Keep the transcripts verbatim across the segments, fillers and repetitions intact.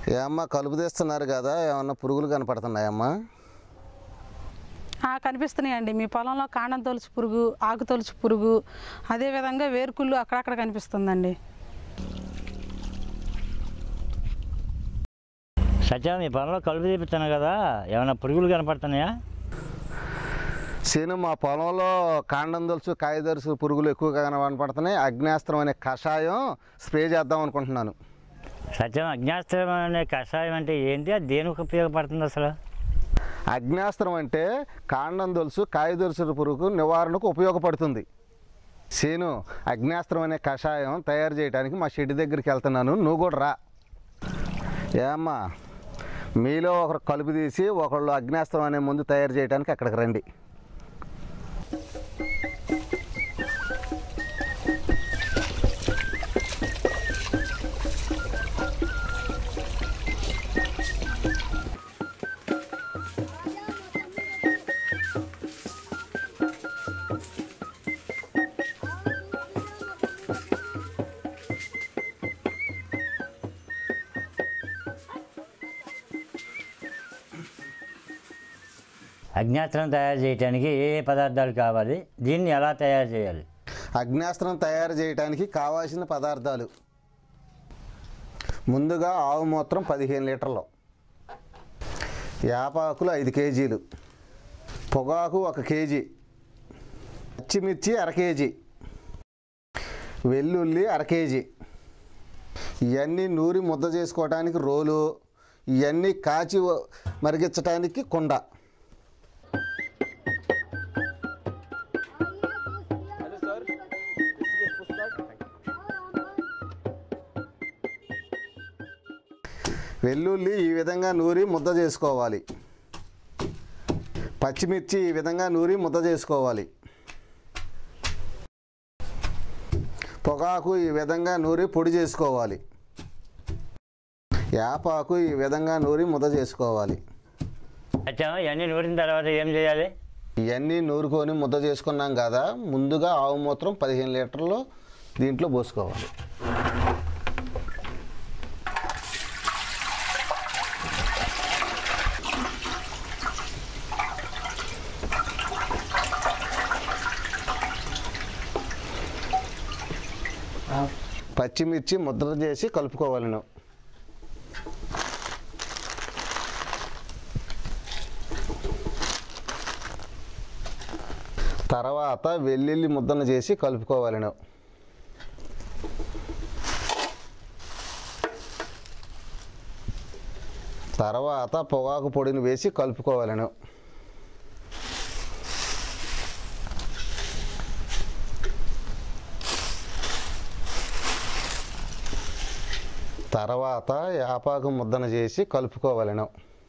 ఏమ్మా కలుపు తీస్తున్నారు కదా, ఏమన్నా పురుగులు కనపడుతున్నాయమ్మా? కనిపిస్తున్నాయండి. మీ పొలంలో కాండం తొలుచు పురుగు, ఆకు తొలుచు పురుగు, అదేవిధంగా వేరుకుళ్ళు అక్కడక్కడ కనిపిస్తుందండి. సత్య, మీ పొలంలో కలుపు తీపిస్తున్నాను కదా, ఏమైనా పురుగులు కనపడుతున్నాయా? సీను, మా పొలంలో కాండం తొలుచు కాయదరుసు పురుగులు ఎక్కువగా కనపడుతున్నాయి. అగ్నేస్త్రం అనే కషాయం స్ప్రే చేద్దాం అనుకుంటున్నాను. సత్యం, అగ్నేస్త్రం అనే కషాయం అంటే ఏంటి? అది దేనికి ఉపయోగపడుతుంది అసలు? అగ్నేస్త్రం అంటే కాండం తొలుచు కాయదరుసు పురుగు నివారణకు ఉపయోగపడుతుంది. సీను, అగ్నేస్త్రం అనే కషాయం తయారు చేయడానికి మా షెడ్ దగ్గరికి వెళ్తున్నాను, నువ్వు కూడా రా. ఏమ్మా, మీలో ఒకరు కలుపు తీసి ఒకళ్ళు అగ్నేస్త్రం అనే ముందు తయారు చేయడానికి అక్కడికి రండి. అగ్నేస్త్రం తయారు చేయడానికి ఏ ఏ పదార్థాలు కావాలి? దీన్ని ఎలా తయారు చేయాలి? అగ్నేస్త్రం తయారు చేయడానికి కావాల్సిన పదార్థాలు: ముందుగా ఆవు మూత్రం పదిహేను లీటర్లు, యాపాకులు ఐదు కేజీలు, పొగాకు ఒక కేజీ, పచ్చిమిర్చి అర కేజీ, వెల్లుల్లి అర కేజీ, ఇవన్నీ నూరి ముద్ద చేసుకోవడానికి రోలు, ఇవన్నీ కాచి మరిగించడానికి కుండ. వెల్లుల్లి ఈ విధంగా నూరి ముద్ద చేసుకోవాలి. పచ్చిమిర్చి ఈ విధంగా నూరి ముద్ద చేసుకోవాలి. పొగాకు ఈ విధంగా నూరి పొడి చేసుకోవాలి. యాపాకు ఈ విధంగా నూరి ముద్ద చేసుకోవాలి. అచ్చా, ఇవన్నీ నూరిన తర్వాత ఏం చేయాలి? ఇవన్నీ నూరుకొని ముద్ద చేసుకున్నాం కదా, ముందుగా ఆవు మూత్రం పదిహేను లీటర్లు దీంట్లో పోసుకోవాలి. పచ్చిమిర్చి ముద్ద చేసి కలుపుకోవాలను. తర్వాత వెల్లుల్లి ముద్దను చేసి కలుపుకోవాలను. తర్వాత పొగాకు పొడిని వేసి కలుపుకోవాలను. తర్వాత యాపాకు ముద్దన చేసి కలుపుకోవాలను.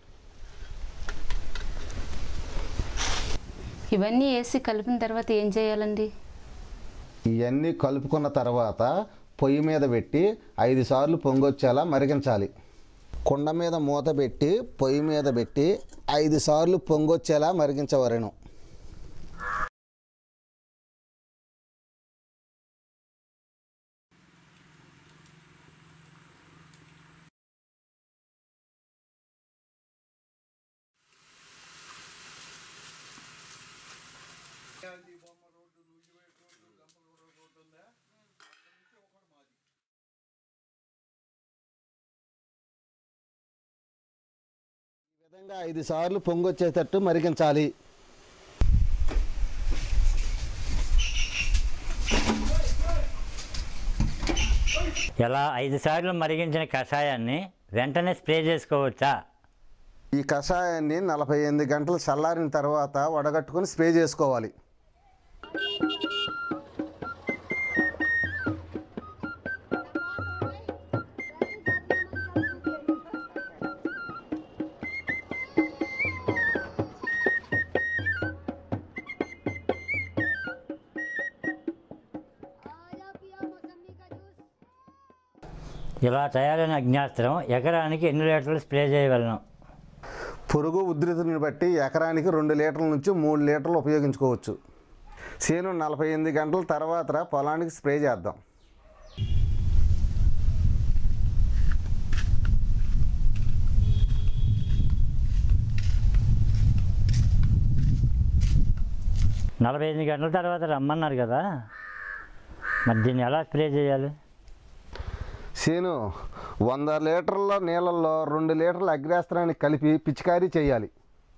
ఇవన్నీ వేసి కలిపిన తర్వాత ఏం చేయాలండి? ఇవన్నీ కలుపుకున్న తర్వాత పొయ్యి మీద పెట్టి ఐదు సార్లు పొంగొచ్చేలా మరిగించాలి. కుండ మీద మూత పెట్టి పొయ్యి మీద పెట్టి ఐదు సార్లు పొంగొచ్చేలా మరిగించవలెను. ఈ విధంగా ఐదు సార్లు పొంగొచ్చేటట్టు మరిగించాలి. ఇలా ఐదు సార్లు మరిగించిన కషాయాన్ని వెంటనే స్ప్రే చేసుకోవచ్చా? ఈ కషాయాన్ని నలభై ఎనిమిది గంటలు చల్లారిన తర్వాత వడగట్టుకొని స్ప్రే చేసుకోవాలి. ఇలా తయారైన అగ్నేస్త్రం ఎకరానికి ఎన్ని లీటర్లు స్ప్రే చేయగలను? పురుగు ఉధృతిని బట్టి ఎకరానికి రెండు లీటర్ల నుంచి మూడు లీటర్లు ఉపయోగించుకోవచ్చు. చేను నలభై ఎనిమిది గంటల తర్వాత పొలానికి స్ప్రే చేద్దాం. నలభై ఐదు గంటల తర్వాత రమ్మన్నారు కదా, మరి దీన్ని ఎలా స్ప్రే చేయాలి? సీను, వంద లీటర్ల నీళ్ళల్లో రెండు లీటర్ల అగ్నేస్త్రాన్ని కలిపి పిచికారీ చేయాలి.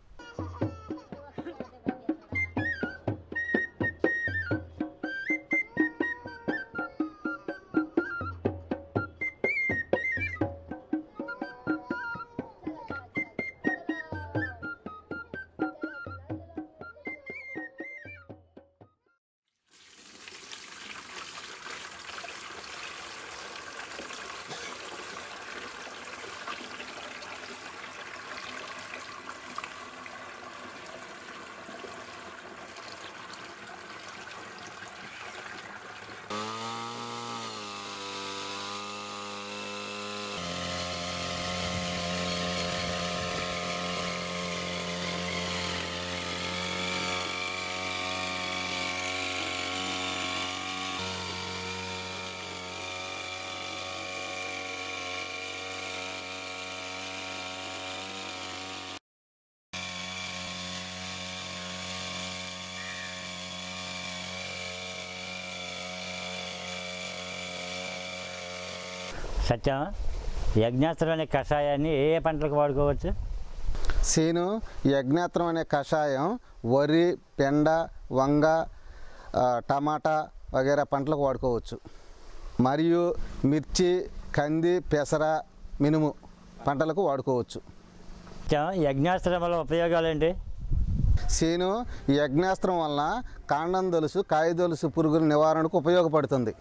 సత్యం, ఈ అగ్నేస్త్రం అనే కషాయాన్ని ఏ ఏ పంటలకు వాడుకోవచ్చు? సీను, ఈ అగ్నేస్త్రం అనే కషాయం వరి, పెండ, వంగ, ఆ, టమాటా వగైరా పంటలకు వాడుకోవచ్చు. మరియు మిర్చి, కంది, పెసర, మినుము పంటలకు వాడుకోవచ్చు. సత్యం, ఈ అగ్నేస్త్రం వల్ల ఉపయోగాలు ఏంటి? సీను, ఈ అగ్నేస్త్రం వలన కాండం దొలుసు, కాయ దొలుసు పురుగుల నివారణకు ఉపయోగపడుతుంది.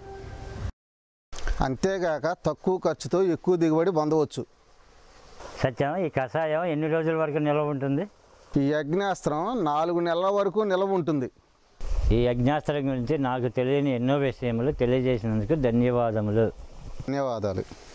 అంతేగాక తక్కువ ఖర్చుతో ఎక్కువ దిగుబడి పొందవచ్చు. సత్యం, ఈ కషాయం ఎన్ని రోజుల వరకు నిల్వ ఉంటుంది? ఈ అగ్నేస్త్రం నాలుగు నెలల వరకు నిల్వ ఉంటుంది. ఈ అగ్నేస్త్రం గురించి నాకు తెలియని ఎన్నో విషయములు తెలియజేసినందుకు ధన్యవాదములు. ధన్యవాదాలు.